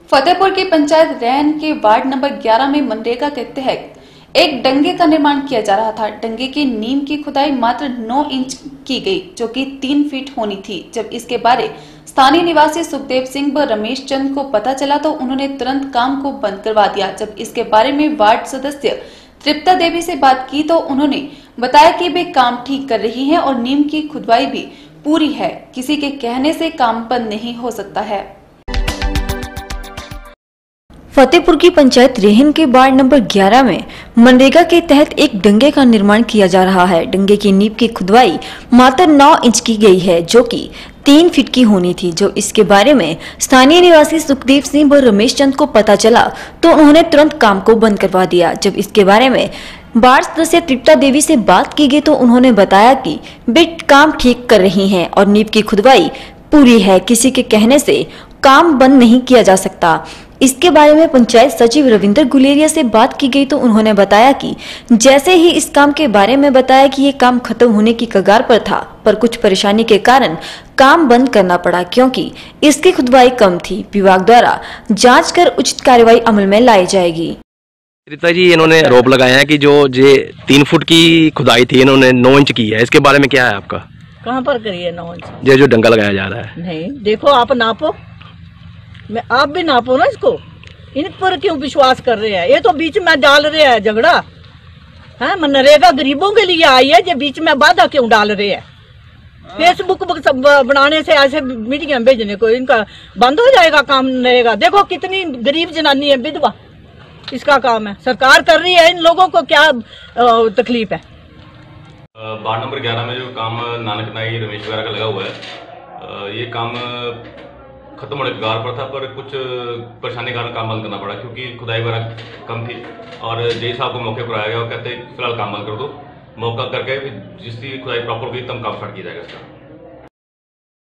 फतेहपुर की पंचायत रैन के ward number 11 में मनरेगा के तहत एक डंगे का निर्माण किया जा रहा था। डंगे की नींव की खुदाई मात्र 9 इंच की गई, जो कि 3 फीट होनी थी। जब इसके बारे स्थानीय निवासी सुखदेव सिंह व रमेश चंद को पता चला तो उन्होंने तुरंत काम को बंद करवा दिया। जब इसके बारे में वार्ड सदस्य तृप्ता देवी से बात की तो उन्होंने बताया कि वे काम ठीक कर रही हैं और नींव की खुदाई भी पूरी है। किसी के कहने से काम बंद नहीं हो सकता है। फतेहपुर की पंचायत रेहन के वार्ड नंबर 11 में मनरेगा के तहत एक डंगे का निर्माण किया जा रहा है। डंगे की नींव की खुदाई मात्र 9 इंच की गई है, जो कि 3 फीट की होनी थी। जो इसके बारे में स्थानीय निवासी सुखदेव सिंह व रमेश चंद को पता चला तो उन्होंने तुरंत काम को बंद करवा दिया। जब इसके बारे में वार्ड सदस्य तृप्ता देवी से बात की गई तो उन्होंने बताया कि वे काम ठीक कर रही हैं और नींव की खुदाई पूरी है। किसी के कहने से काम बंद नहीं किया जा सकता। इसके बारे में पंचायत सचिव रविंद्र गुलेरिया से बात की गई तो उन्होंने बताया कि जैसे ही इस काम के बारे में बताया कि ये काम खत्म होने की कगार पर था, पर कुछ परेशानी के कारण काम बंद करना पड़ा क्योंकि इसकी खुदाई कम थी। विभाग द्वारा जांच कर उचित कार्रवाई अमल में लाई जाएगी। रीता जी, इन्होंने आरोप लगाया है कि जो 3 फुट की खुदाई थी इन्होंने 9 इंच की है। इसके बारे में क्या है आपका? कहाँ पर करी है 9 इंच? जो डंगा लगाया जा रहा है। नहीं, देखो आप नापो, मैं आप भी नापो ना इसको। इन पर क्यों विश्वास कर रहे हैं? ये तो बीच में डाल रहे हैं झगड़ा है। मनरेगा गरीबों के लिए आई है, ये बीच में बाधा क्यों डाल रहे हैं? फेसबुक बनाने से ऐसे मीडिया में भेजने को इनका बंद हो जाएगा काम मनरेगा। देखो कितनी गरीब जनानी है, विधवा, इसका काम है। सरकार कर रही है, इन लोगों को क्या तकलीफ है? वार्ड नंबर 11 में जो काम नानक नाई रमेश वगैरह का लगा हुआ है, ये काम खत्म होने के कगार पर था, पर कुछ परेशानी के कारण काम बंद करना पड़ा क्योंकि खुदाई वगैरह कम थी। और जय साहब को मौके पर आया गया और कहते फिलहाल काम बंद कर दो। मौका करके जिसकी खुदाई प्रॉपर हुई तब काम स्टार्ट किया जाएगा इसका।